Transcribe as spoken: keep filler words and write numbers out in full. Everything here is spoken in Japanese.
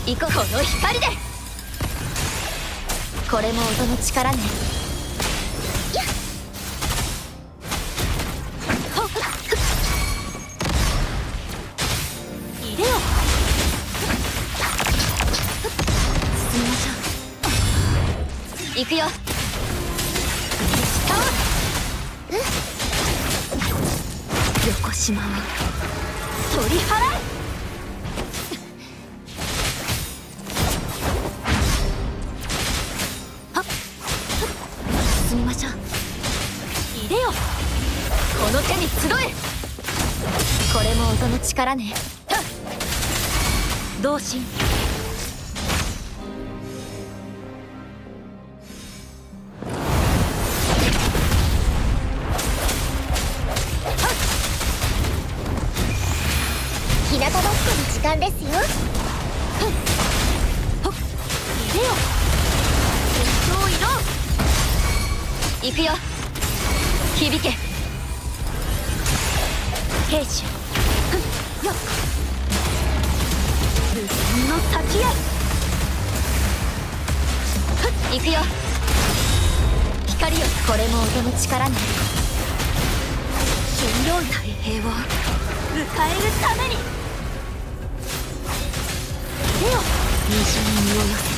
行こう。この光で。これも音の力ね。やっほっ入れよ。進みましょう。行くよ。横島を取り払え。はっ進みましょう。入れよ。この手に集え。これも音の力ね。同心。 日向ぼっこの時間ですよ。 ほっ入れよ。戦闘移動。行くよ。響け。兵士よっ無限の先へ。行くよ。光よ。これも音の力ね。神領太平を迎えるために。虹に身を寄せ